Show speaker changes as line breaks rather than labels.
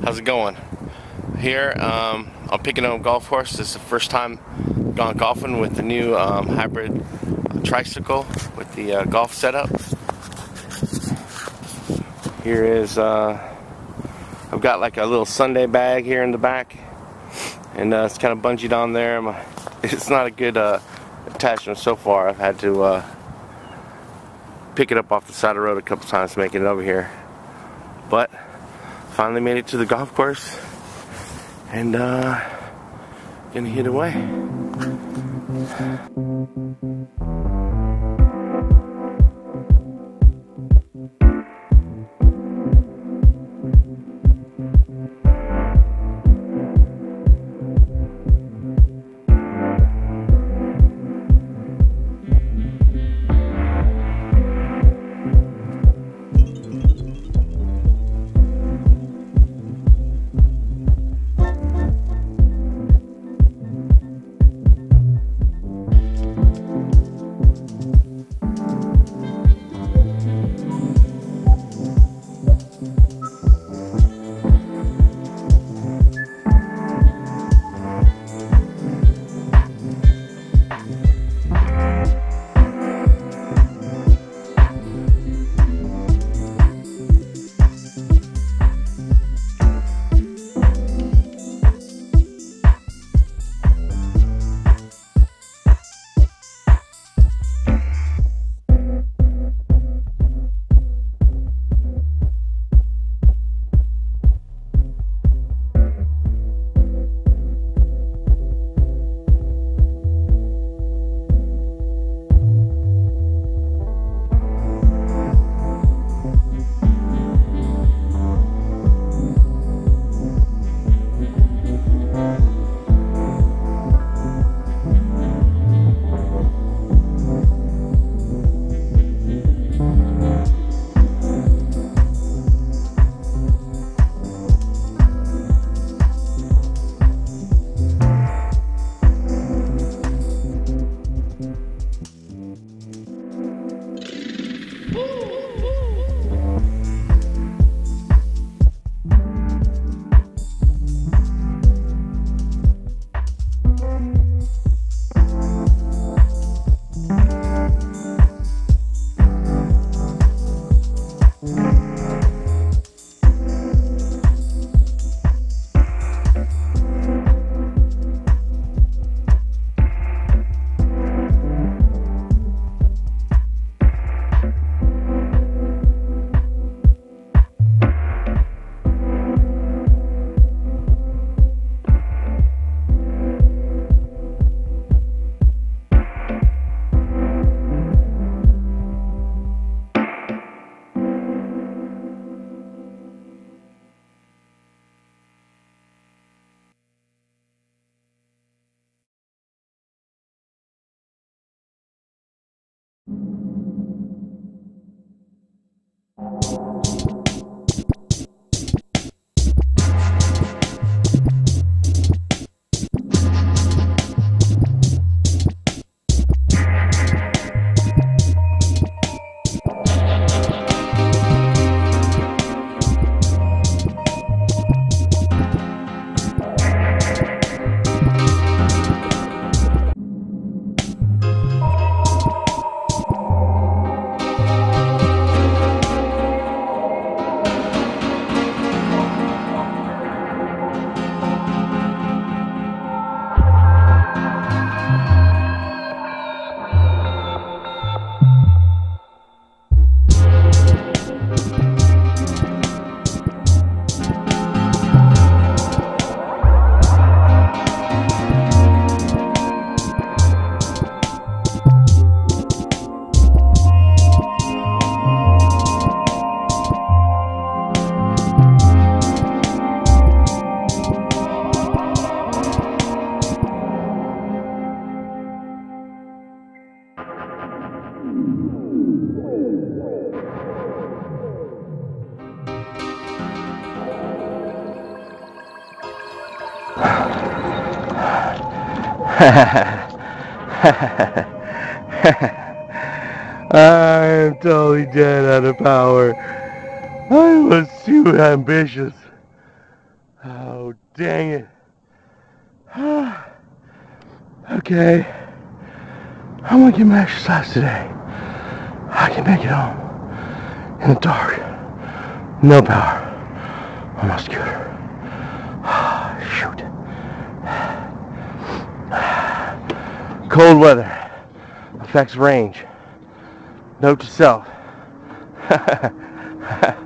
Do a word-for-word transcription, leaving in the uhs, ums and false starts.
How's it going? Here um, on Picadome Golf Course. This is the first time gone golfing with the new um, hybrid uh, tricycle with the uh, golf setup. Here is, uh, I've got like a little Sunday bag here in the back, and uh, it's kind of bungeed on there. My, it's not a good uh, attachment so far. I've had to uh, pick it up off the side of the road a couple times making it over here, but finally made it to the golf course and uh, gonna hit away. I am totally dead out of power. I was too ambitious. Dang it. Okay. I'm gonna get my exercise today. I can make it home in the dark. No power on my scooter. Shoot. Cold weather affects range. Note to self.